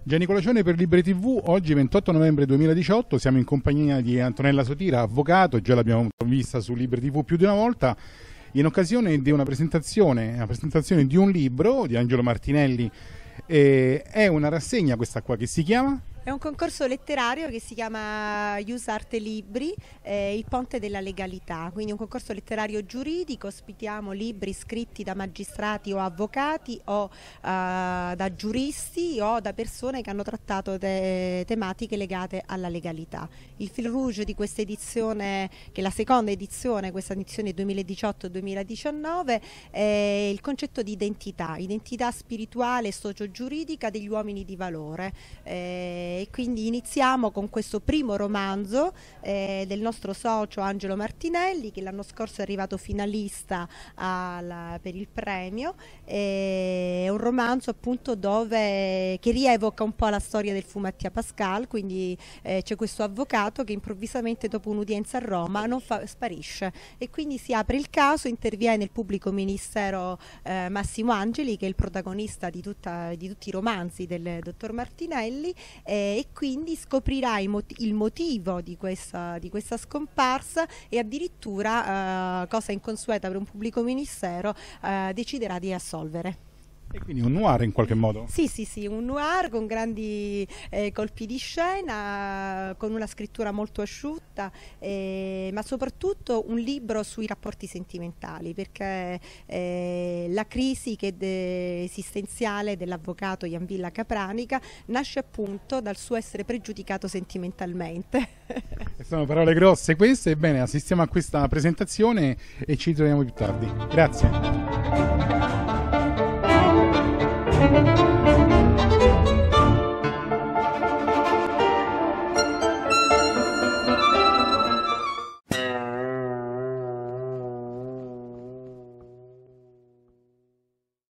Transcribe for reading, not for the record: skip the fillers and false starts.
Giannicola Cione per Libri TV. Oggi 28 novembre 2018 siamo in compagnia di Antonella Sotira, avvocato, già l'abbiamo vista su Libri TV più di una volta, in occasione di una presentazione di un libro di Angelo Martinelli. È una rassegna questa qua che si chiama? È un concorso letterario che si chiama Ius Arte Libri, il ponte della legalità, quindi un concorso letterario giuridico. Ospitiamo libri scritti da magistrati o avvocati o da giuristi o da persone che hanno trattato tematiche legate alla legalità. Il fil rouge di questa edizione, che è la seconda edizione, questa edizione 2018-2019, è il concetto di identità spirituale e socio-giuridica degli uomini di valore. E quindi iniziamo con questo primo romanzo del nostro socio Angelo Martinelli, che l'anno scorso è arrivato finalista per il premio. È un romanzo appunto che rievoca un po' la storia del fu Mattia Pascal, quindi c'è questo avvocato che improvvisamente dopo un'udienza a Roma sparisce, e quindi si apre il caso, interviene il pubblico ministero Massimo Angeli, che è il protagonista di tutti i romanzi del dottor Martinelli, e quindi scoprirà il motivo di questa scomparsa, e addirittura, cosa inconsueta per un pubblico ministero, deciderà di assolvere. E quindi un noir in qualche modo? Sì, un noir con grandi colpi di scena, con una scrittura molto asciutta, ma soprattutto un libro sui rapporti sentimentali, perché la crisi esistenziale dell'avvocato Jan Villa Capranica nasce appunto dal suo essere pregiudicato sentimentalmente. Sono parole grosse queste. Ebbene, assistiamo a questa presentazione e ci troviamo più tardi. Grazie.